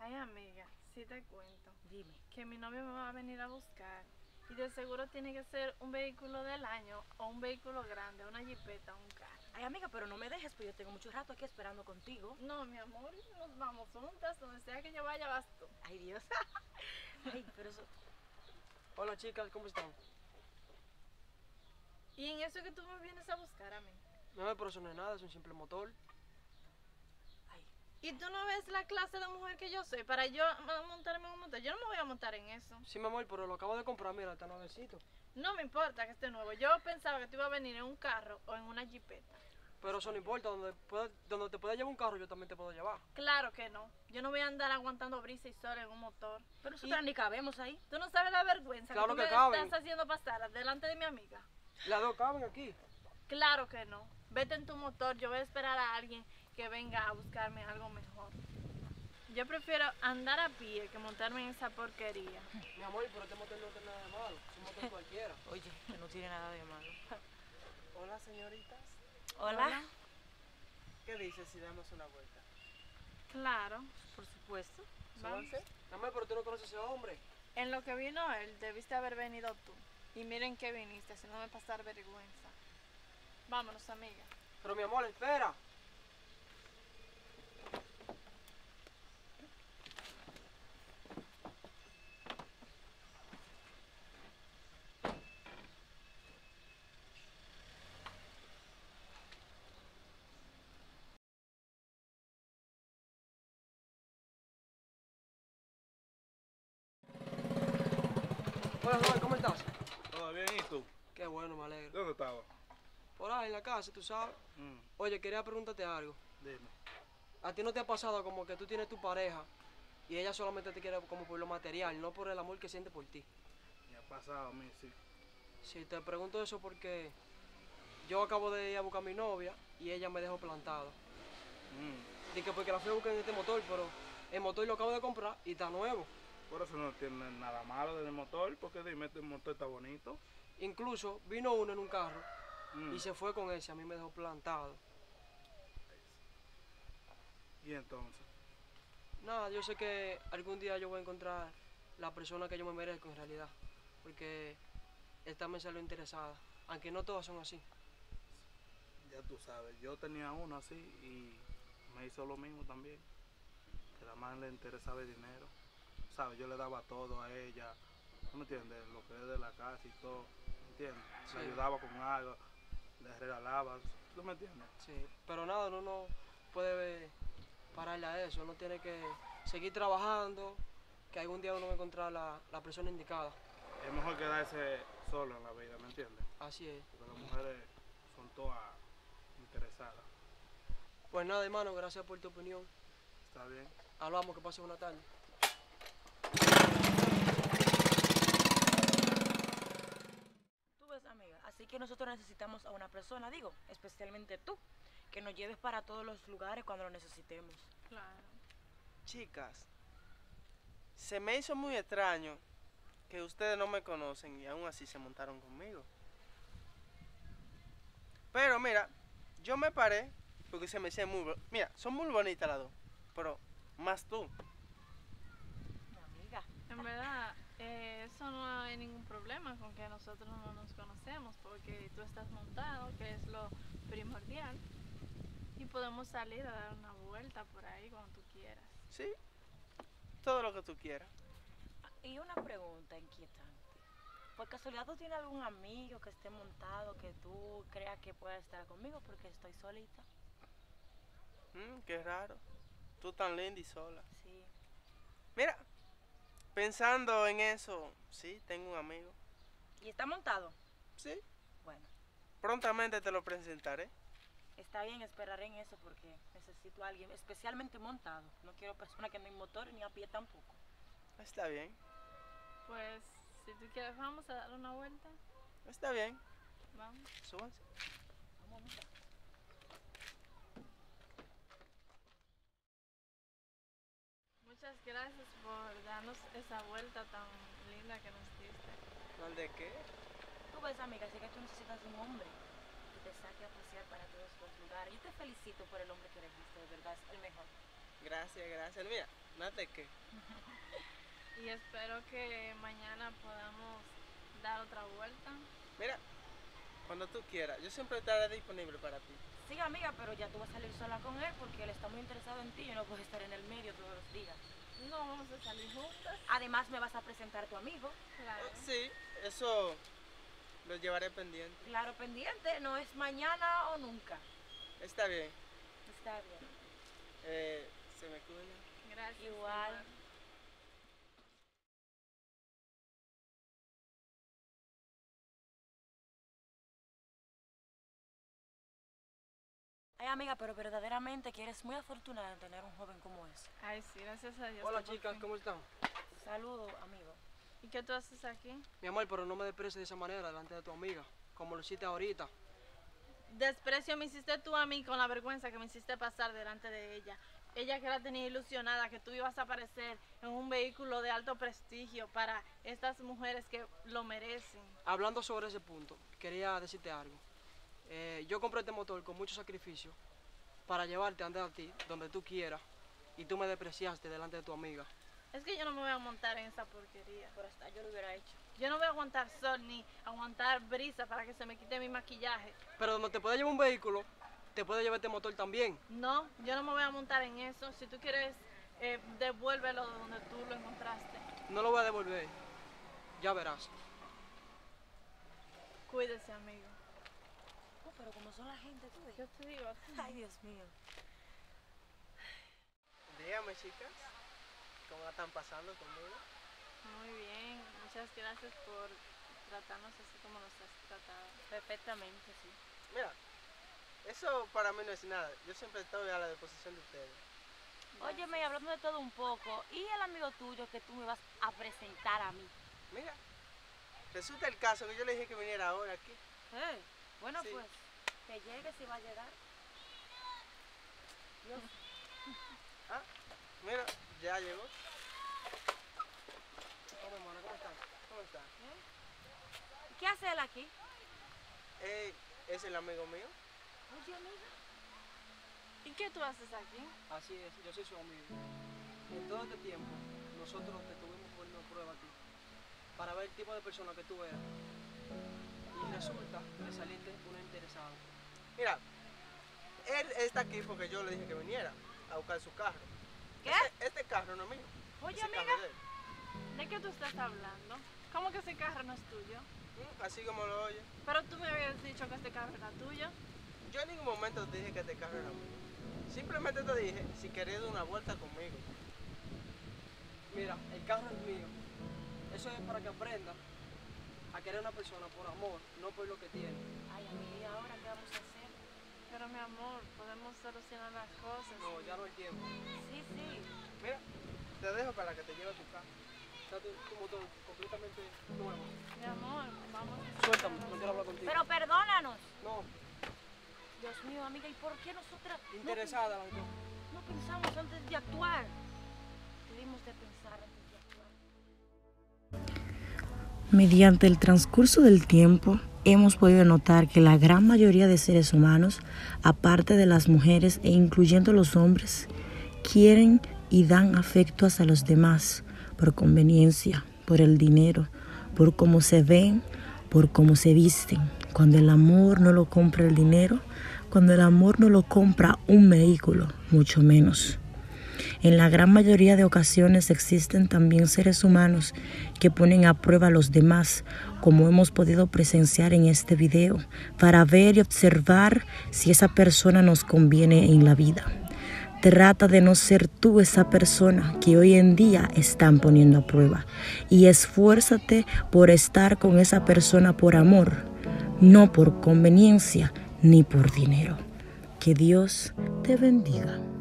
Ay, amiga, sí te cuento. Dime. Que mi novio me va a venir a buscar. Y de seguro tiene que ser un vehículo del año o un vehículo grande, una jipeta, un carro. Ay, amiga, pero no me dejes, pues yo tengo mucho rato aquí esperando contigo. No, mi amor, nos vamos juntas. Donde sea que yo vaya, vas tú. Ay, Dios. Ay, pero eso... Hola chicas, ¿cómo están? Y en eso que tú me vienes a buscar a mí. No, pero eso no es nada, es un simple motor. Ay, Y tú no ves la clase de mujer que yo soy para yo montarme en un motor. Yo no me voy a montar en eso. Sí, mi amor, pero lo acabo de comprar, mira, está nuevecito. No me importa que esté nuevo. Yo pensaba que tú ibas a venir en un carro o en una jipeta. Pero eso no importa, donde te pueda llevar un carro, yo también te puedo llevar. Claro que no. Yo no voy a andar aguantando brisa y sol en un motor. pero nosotras ni cabemos ahí. Tú no sabes la vergüenza Claro que tú que me caben. estás haciendo pasar delante de mi amiga. Las dos caben aquí. Claro que no. Vete en tu motor. Yo voy a esperar a alguien que venga a buscarme algo mejor. Yo prefiero andar a pie que montarme en esa porquería. Mi amor, pero este motor no tiene nada de malo, es un motor cualquiera. Oye, que no tiene nada de malo. Hola, señoritas. Hola. ¿Qué dices si damos una vuelta? Claro. Por supuesto. Vamos. ¿Súbanse? Mi amor, pero tú no conoces a ese hombre. En lo que vino él, debiste haber venido tú. Y miren que viniste, haciéndome pasar vergüenza. Vámonos, amiga. Pero mi amor, espera. Hola, Robert, ¿cómo estás? ¿Todo bien? ¿Y tú? Qué bueno, me alegro. ¿Dónde estabas? Por ahí en la casa, tú sabes. Oye, quería preguntarte algo. Dime. ¿A ti no te ha pasado como que tú tienes tu pareja y ella solamente te quiere como por lo material, no por el amor que siente por ti? Me ha pasado a mí, sí. Sí, te pregunto eso porque yo acabo de ir a buscar a mi novia y ella me dejó plantado. Dije porque la fui a buscar en este motor, pero el motor lo acabo de comprar y está nuevo. Por eso no tiene nada malo del motor, porque dime, este motor está bonito. Incluso vino uno en un carro Mm. y se fue con ese, a mí me dejó plantado. ¿Y entonces? Nada, yo sé que algún día yo voy a encontrar la persona que yo me merezco en realidad, porque esta me salió interesada, aunque no todas son así. Ya tú sabes, yo tenía uno así y me hizo lo mismo también. Que la más le interesaba el dinero. ¿Sabes? Yo le daba todo a ella. ¿No me entiendes? Lo que es de la casa y todo. ¿Me entiendes? Sí. Le ayudaba con algo, le regalaba. ¿Tú me entiendes? Sí, pero nada, uno no puede pararle a eso, uno tiene que seguir trabajando, que algún día uno va a encontrar la persona indicada. Es mejor quedarse solo en la vida, ¿me entiendes? Así es. Porque las mujeres son todas interesadas. Pues nada, hermano, gracias por tu opinión. ¿Está bien? Hablamos, que pases una tarde. Tú ves, amiga, así que nosotros necesitamos a una persona, digo, especialmente tú, que nos lleves para todos los lugares cuando lo necesitemos. Claro. Chicas, se me hizo muy extraño que ustedes no me conocen y aún así se montaron conmigo. Pero mira, yo me paré porque se me hizo Mira, son muy bonitas las dos, pero más tú. Amiga. En verdad, eso no hay ningún problema con que nosotros no nos conocemos, porque tú estás montado, que es lo primordial, y podemos salir a dar una vuelta por ahí cuando tú quieras. Sí, todo lo que tú quieras. Y una pregunta inquietante. ¿Por casualidad tú tienes algún amigo que esté montado que tú creas que pueda estar conmigo? Porque estoy solita. Qué raro. Tú tan linda y sola. Sí. Mira, pensando en eso, sí, tengo un amigo. ¿Y está montado? Sí, Bueno, prontamente te lo presentaré. está bien, esperaré en eso porque necesito a alguien especialmente montado. No quiero personas que anden en motor ni a pie tampoco. Está bien, Pues, si tú quieres, vamos a dar una vuelta. está bien. Vamos. Súbanse. Vamos, amiga. Muchas gracias por darnos esa vuelta tan linda que nos diste. ¿Mal de qué? Tú ves, amiga, sé que tú necesitas un hombre que te saque a pasear para todos los lugares. Yo te felicito por el hombre que elegiste, de verdad, es el mejor. Gracias, gracias. Mira, no te qué. Y espero que mañana podamos dar otra vuelta. Mira, cuando tú quieras, yo siempre estaré disponible para ti. Sí, amiga, pero ya tú vas a salir sola con él porque él está muy interesado en ti y no puedes estar en el medio todos los días. No vamos a salir juntas. Además, me vas a presentar a tu amigo. Claro. Sí, eso lo llevaré pendiente. Claro, pendiente, no es mañana o nunca. Está bien. Está bien. Se me cuida. Gracias. Igual. Ay, amiga, pero verdaderamente que eres muy afortunada en tener un joven como ese. Ay, sí, gracias a Dios. Hola que por chicas, fin. ¿cómo están? Saludos, amigo. ¿Y qué tú haces aquí? Mi amor, pero no me desprecies de esa manera delante de tu amiga, como lo hiciste ahorita. Desprecio me hiciste tú a mí con la vergüenza que me hiciste pasar delante de ella. Ella que la tenía ilusionada que tú ibas a aparecer en un vehículo de alto prestigio para estas mujeres que lo merecen. Hablando sobre ese punto, quería decirte algo. Yo compré este motor con mucho sacrificio para llevarte a andar a ti, donde tú quieras, y tú me despreciaste delante de tu amiga. Es que yo no me voy a montar en esa porquería. Pero hasta yo lo hubiera hecho. Yo no voy a aguantar sol ni aguantar brisa para que se me quite mi maquillaje. Pero donde te puede llevar un vehículo, te puede llevar este motor también. No, yo no me voy a montar en eso. Si tú quieres, devuélvelo de donde tú lo encontraste. No lo voy a devolver, ya verás. Cuídese, amigo. Oh, pero como son la gente, tú ves. Yo te digo, Ay, Dios mío. Dígame, chicas, ¿cómo la están pasando conmigo? muy bien. Muchas gracias por tratarnos así como nos has tratado. Perfectamente, sí. Mira, eso para mí no es nada. Yo siempre estoy a la disposición de ustedes. Óyeme, y hablando de todo un poco, ¿y el amigo tuyo que tú me vas a presentar a mí? Mira, resulta el caso que yo le dije que viniera ahora aquí. Bueno, Sí. pues, que llegue si va a llegar. Dios. Ah, mira, ya llegó. Hola, hermano, ¿cómo estás? ¿Cómo está? ¿Qué hace él aquí? Es el amigo mío. Oye, amiga. ¿Y qué tú haces aquí? Así es, yo soy su amigo. En todo este tiempo, nosotros te estuvimos poniendo a prueba a ti, para ver el tipo de persona que tú eras. Y resulta que saliste una interesada. Mira, él está aquí porque yo le dije que viniera a buscar su carro. ¿Qué? Este carro no es mío. Oye, Ese amiga. carro es de él. ¿De qué tú estás hablando? ¿Cómo que ese carro no es tuyo? Así como lo oye. Pero tú me habías dicho que este carro era tuyo. Yo en ningún momento te dije que este carro era mío. Simplemente te dije si querías dar una vuelta conmigo. Mira, el carro es mío. Eso es para que aprenda a querer a una persona por amor, no por lo que tiene. Ay, amiga, ¿y ahora qué vamos a hacer? Pero mi amor, podemos solucionar las cosas. No, ya no hay tiempo. Sí, sí. Mira, te dejo para que te lleve a tu casa. Está tu motor completamente nuevo. Mi amor, vamos. Suéltame, no quiero hablar contigo. Pero perdónanos. No, Dios mío, amiga, ¿y por qué nosotras interesada las dos. no pensamos antes de actuar? Debimos de pensar antes de actuar. Mediante el transcurso del tiempo, hemos podido notar que la gran mayoría de seres humanos, aparte de las mujeres e incluyendo los hombres, quieren y dan afecto hacia los demás por conveniencia, por el dinero, por cómo se ven, por cómo se visten. Cuando el amor no lo compra el dinero, cuando el amor no lo compra un vehículo, mucho menos. En la gran mayoría de ocasiones existen también seres humanos que ponen a prueba a los demás, como hemos podido presenciar en este video, para ver y observar si esa persona nos conviene en la vida. Trata de no ser tú esa persona que hoy en día están poniendo a prueba y esfuérzate por estar con esa persona por amor, no por conveniencia ni por dinero. Que Dios te bendiga.